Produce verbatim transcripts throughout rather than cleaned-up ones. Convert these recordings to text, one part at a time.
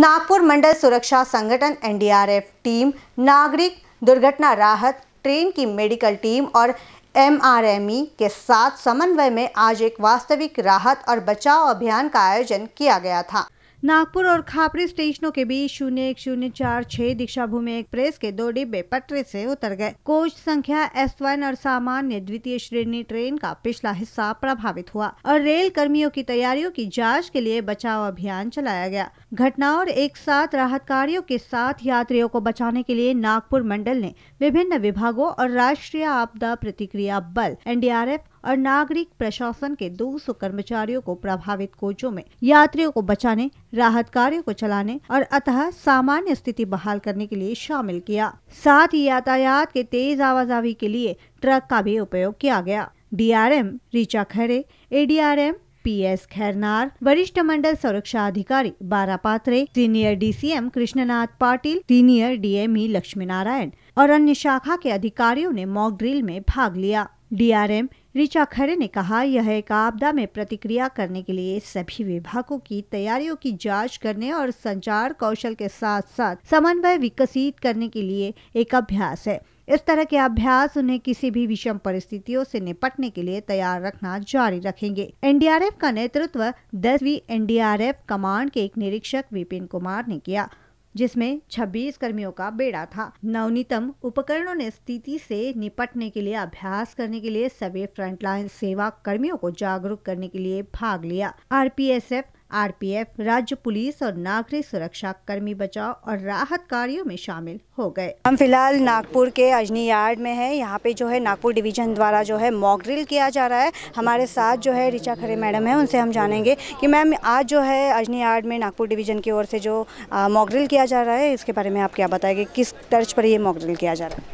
नागपुर मंडल सुरक्षा संगठन N D R F team, नागरिक दुर्घटना राहत ट्रेन की मेडिकल टीम और एम आर एम ई के साथ समन्वय में आज एक वास्तविक राहत और बचाव अभियान का आयोजन किया गया था। नागपुर और खापरी स्टेशनों के बीच शून्य एक शून्य चार छह दीक्षा भूमि एक्सप्रेस के दो डिब्बे पटरी से उतर गए। कोच संख्या एस वन और सामान्य द्वितीय श्रेणी ट्रेन का पिछला हिस्सा प्रभावित हुआ और रेल कर्मियों की तैयारियों की जांच के लिए बचाव अभियान चलाया गया। घटना और एक साथ राहत कार्यों के साथ यात्रियों को बचाने के लिए नागपुर मंडल ने विभिन्न विभागों और राष्ट्रीय आपदा प्रतिक्रिया बल एन डी आर एफ और नागरिक प्रशासन के दो सौ कर्मचारियों को प्रभावित कोचों में यात्रियों को बचाने, राहत कार्यों को चलाने और अतः सामान्य स्थिति बहाल करने के लिए शामिल किया। साथ ही यातायात के तेज आवाजाही के लिए ट्रक का भी उपयोग किया गया। D R M Richa Khare, A D R M P S Khairnar, वरिष्ठ मंडल सुरक्षा अधिकारी Bara Patre, senior D C M Krishnanath Patil, senior D M E Lakshmi Narayan और अन्य शाखा के अधिकारियों ने मॉक ड्रिल में भाग लिया। D R M Richa Khare ने कहा, यह एक आपदा में प्रतिक्रिया करने के लिए सभी विभागों की तैयारियों की जांच करने और संचार कौशल के साथ साथ समन्वय विकसित करने के लिए एक अभ्यास है। इस तरह के अभ्यास उन्हें किसी भी विषम परिस्थितियों से निपटने के लिए तैयार रखना जारी रखेंगे। एन डी आर एफ का नेतृत्व दसवीं N D R F command के एक निरीक्षक विपिन कुमार ने किया, जिसमें छब्बीस कर्मियों का बेड़ा था। नवनीतम उपकरणों ने स्थिति से निपटने के लिए अभ्यास करने के लिए सभी फ्रंटलाइन सेवा कर्मियों को जागरूक करने के लिए भाग लिया। R P S F, R P F, राज्य पुलिस और नागरिक सुरक्षा कर्मी बचाव और राहत कार्यों में शामिल हो गए। हम फिलहाल नागपुर के अजनी यार्ड में हैं। यहाँ पे जो है नागपुर डिवीजन द्वारा जो है मॉक ड्रिल किया जा रहा है। हमारे साथ जो है ऋचा खरे मैडम है, उनसे हम जानेंगे कि मैम आज जो है अजनी यार्ड में नागपुर डिवीजन की ओर से जो मॉक ड्रिल किया जा रहा है, इसके बारे में आप क्या बताएंगे, किस तर्ज पर ये मॉक ड्रिल किया जा रहा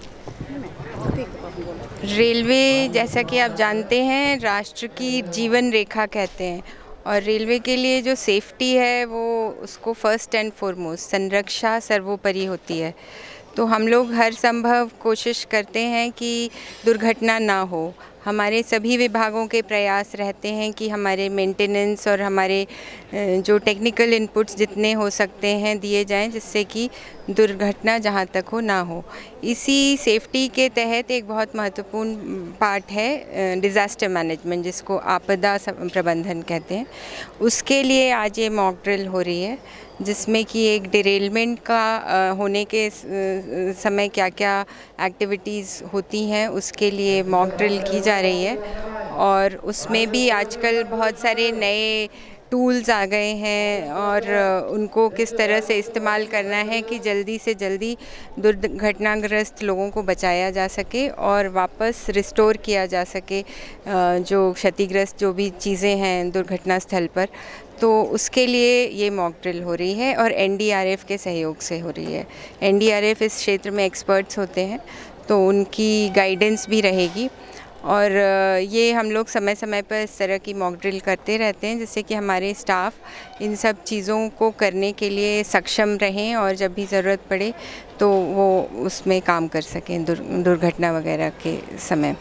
है? रेलवे, जैसा कि आप जानते हैं, राष्ट्र की जीवन रेखा कहते हैं और रेलवे के लिए जो सेफ्टी है वो उसको फर्स्ट एंड फॉरमोस्ट संरक्षा सर्वोपरि होती है। तो हम लोग हर संभव कोशिश करते हैं कि दुर्घटना ना हो। हमारे सभी विभागों के प्रयास रहते हैं कि हमारे मेंटेनेंस और हमारे जो टेक्निकल इनपुट्स जितने हो सकते हैं दिए जाएं, जिससे कि दुर्घटना जहां तक हो ना हो। इसी सेफ्टी के तहत एक बहुत महत्वपूर्ण पार्ट है डिज़ास्टर मैनेजमेंट, जिसको आपदा प्रबंधन कहते हैं। उसके लिए आज ये मॉक ड्रिल हो रही है, जिसमें कि एक डिरेलमेंट का होने के समय क्या क्या एक्टिविटीज़ होती हैं उसके लिए मॉक ड्रिल की जा रही है। और उसमें भी आजकल बहुत सारे नए टूल्स आ गए हैं और उनको किस तरह से इस्तेमाल करना है कि जल्दी से जल्दी दुर्घटनाग्रस्त लोगों को बचाया जा सके और वापस रिस्टोर किया जा सके जो क्षतिग्रस्त जो भी चीज़ें हैं दुर्घटना स्थल पर। तो उसके लिए ये मॉक ड्रिल हो रही है और एन डी आर एफ के सहयोग से हो रही है। एन डी आर एफ इस क्षेत्र में एक्सपर्ट्स होते हैं, तो उनकी गाइडेंस भी रहेगी और ये हम लोग समय समय पर इस तरह की मॉक ड्रिल करते रहते हैं, जिससे कि हमारे स्टाफ इन सब चीज़ों को करने के लिए सक्षम रहें और जब भी ज़रूरत पड़े तो वो उसमें काम कर सकें दुर्घटना वगैरह के समय।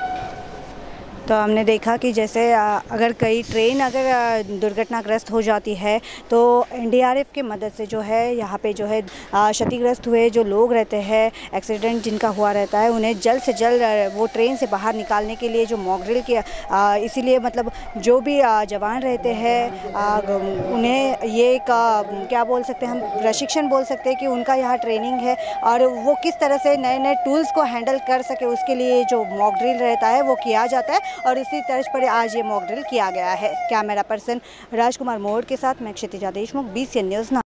तो हमने देखा कि जैसे अगर कई ट्रेन अगर दुर्घटनाग्रस्त हो जाती है तो एन डी आर एफ की मदद से जो है यहाँ पे जो है क्षतिग्रस्त हुए जो लोग रहते हैं, एक्सीडेंट जिनका हुआ रहता है, उन्हें जल्द से जल्द वो ट्रेन से बाहर निकालने के लिए जो मॉक ड्रिल किया, इसीलिए मतलब जो भी जवान रहते हैं उन्हें ये एक क्या बोल सकते हैं, हम प्रशिक्षण बोल सकते हैं कि उनका यहाँ ट्रेनिंग है और वो किस तरह से नए नए टूल्स को हैंडल कर सके, उसके लिए जो मॉक ड्रिल रहता है वो किया जाता है और इसी तर्ज पर आज ये मॉक ड्रिल किया गया है। कैमरा पर्सन राजकुमार मोड़ के साथ मैं Kshitija Deshmukh, B C N news.